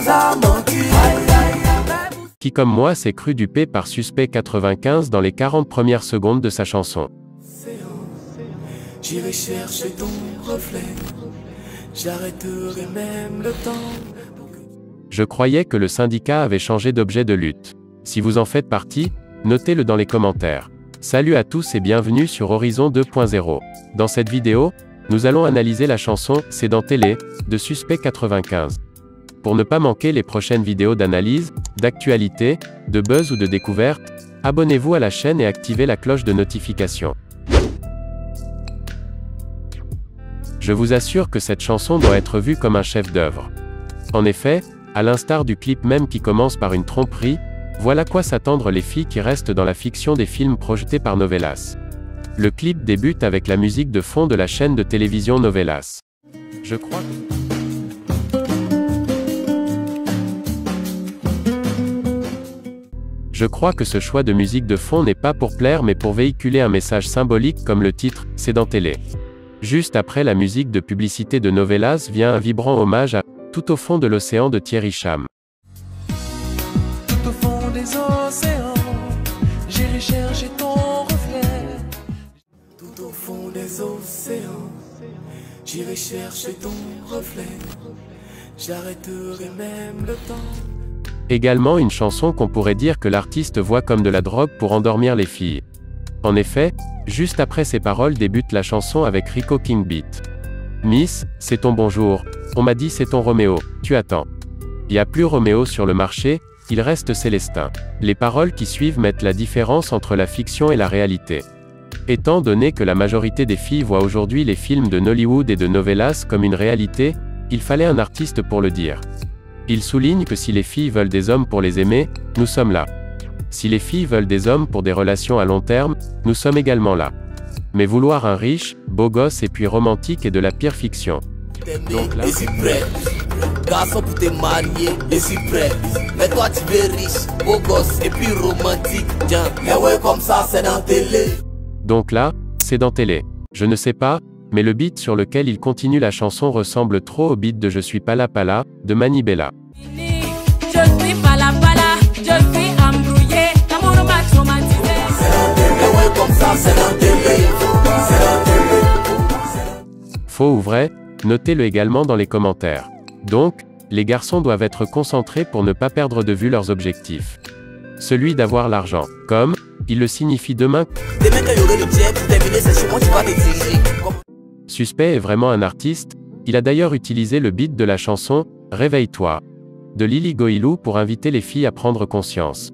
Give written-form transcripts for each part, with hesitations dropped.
Qui comme moi s'est cru dupé par Suspect 95 dans les 40 premières secondes de sa chanson. J'irai chercher ton reflet, j'arrêterai même le temps. Je croyais que le syndicat avait changé d'objet de lutte. Si vous en faites partie, notez-le dans les commentaires. Salut à tous et bienvenue sur Horizon 2.0. Dans cette vidéo, nous allons analyser la chanson « C'est dans télé » de Suspect 95. Pour ne pas manquer les prochaines vidéos d'analyse, d'actualité, de buzz ou de découverte, abonnez-vous à la chaîne et activez la cloche de notification. Je vous assure que cette chanson doit être vue comme un chef-d'œuvre. En effet, à l'instar du clip même qui commence par une tromperie, voilà quoi s'attendre les filles qui restent dans la fiction des films projetés par Novelas. Le clip débute avec la musique de fond de la chaîne de télévision Novelas. Je crois que ce choix de musique de fond n'est pas pour plaire mais pour véhiculer un message symbolique comme le titre « C'est dans télé ». Juste après la musique de publicité de Novelas vient un vibrant hommage à « Tout au fond de l'océan » de Thierry Cham. Tout au fond des océans, j'irai chercher ton reflet. Tout au fond des océans, j'irai chercher ton reflet. J'arrêterai même le temps. Également une chanson qu'on pourrait dire que l'artiste voit comme de la drogue pour endormir les filles. En effet, juste après ces paroles débute la chanson avec Rico King Beat. Miss, c'est ton bonjour, on m'a dit c'est ton Roméo, tu attends. Y a plus Roméo sur le marché, il reste Célestin. Les paroles qui suivent mettent la différence entre la fiction et la réalité. Étant donné que la majorité des filles voient aujourd'hui les films de Nollywood et de Novelas comme une réalité, il fallait un artiste pour le dire. Il souligne que si les filles veulent des hommes pour les aimer, nous sommes là. Si les filles veulent des hommes pour des relations à long terme, nous sommes également là. Mais vouloir un riche, beau gosse et puis romantique est de la pire fiction. Donc là... Garçon pour te marier, je suis prêt. Mais toi tu veux riche, beau gosse et puis romantique. Tiens, mais ouais comme ça c'est dans télé. Donc là, c'est dans télé. Je ne sais pas, mais le beat sur lequel il continue la chanson ressemble trop au beat de Je suis pas là de Manibella. Je suis pas là, je suis embrouillé, l'amour m'a traumatisé. Mais ouais comme ça c'est dans télé. Faux ou vrai? Notez-le également dans les commentaires. Donc, les garçons doivent être concentrés pour ne pas perdre de vue leurs objectifs. Celui d'avoir l'argent, comme, il le signifie demain. Suspect est vraiment un artiste, il a d'ailleurs utilisé le beat de la chanson « Réveille-toi » de Lily Goïlou pour inviter les filles à prendre conscience.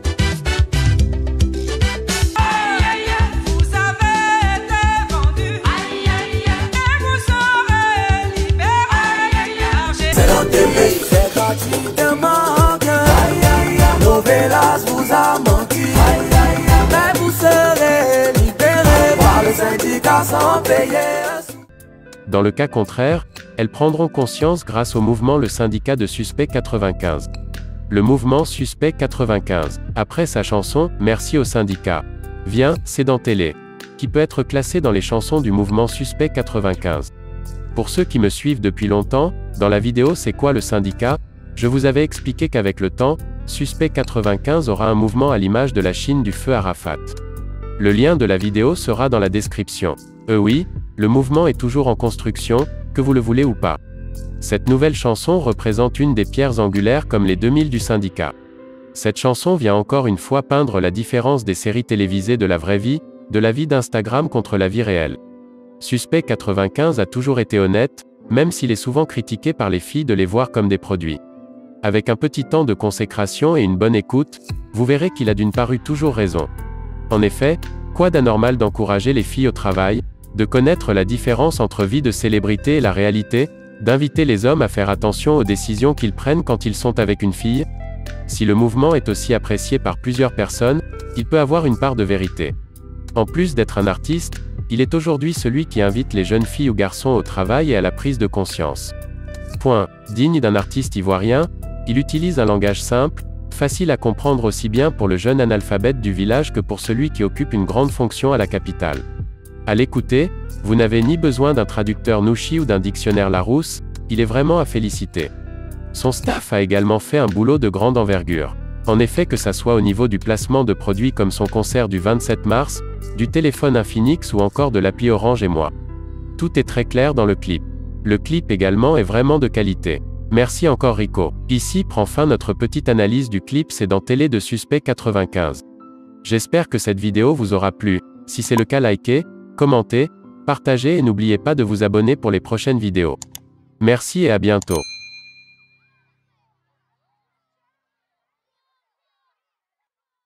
Novelas vous a manqué, mais vous serez libérés par le syndicat sans payer. Dans le cas contraire, elles prendront conscience grâce au mouvement Le Syndicat de Suspect 95. Le mouvement Suspect 95, après sa chanson « Merci au syndicat », vient « C'est dans télé », qui peut être classé dans les chansons du mouvement Suspect 95. Pour ceux qui me suivent depuis longtemps, dans la vidéo C'est quoi le syndicat, je vous avais expliqué qu'avec le temps, Suspect 95 aura un mouvement à l'image de la Chine du feu Arafat. Le lien de la vidéo sera dans la description. Oui, le mouvement est toujours en construction, que vous le voulez ou pas. Cette nouvelle chanson représente une des pierres angulaires comme les 2000 du syndicat. Cette chanson vient encore une fois peindre la différence des séries télévisées de la vraie vie, de la vie d'Instagram contre la vie réelle. Suspect 95 a toujours été honnête, même s'il est souvent critiqué par les filles de les voir comme des produits. Avec un petit temps de consécration et une bonne écoute, vous verrez qu'il a d'une part eu toujours raison. En effet, quoi d'anormal d'encourager les filles au travail, de connaître la différence entre vie de célébrité et la réalité, d'inviter les hommes à faire attention aux décisions qu'ils prennent quand ils sont avec une fille? Si le mouvement est aussi apprécié par plusieurs personnes, il peut avoir une part de vérité. En plus d'être un artiste, il est aujourd'hui celui qui invite les jeunes filles ou garçons au travail et à la prise de conscience. Point. Digne d'un artiste ivoirien, il utilise un langage simple, facile à comprendre aussi bien pour le jeune analphabète du village que pour celui qui occupe une grande fonction à la capitale. À l'écouter, vous n'avez ni besoin d'un traducteur Nouchi ou d'un dictionnaire Larousse, il est vraiment à féliciter. Son staff a également fait un boulot de grande envergure. En effet, que ça soit au niveau du placement de produits comme son concert du 27 mars, du téléphone Infinix ou encore de l'appli Orange et moi. Tout est très clair dans le clip. Le clip également est vraiment de qualité. Merci encore Rico. Ici prend fin notre petite analyse du clip C'est dans Télé de Suspect 95. J'espère que cette vidéo vous aura plu. Si c'est le cas, likez, commentez, partagez et n'oubliez pas de vous abonner pour les prochaines vidéos. Merci et à bientôt.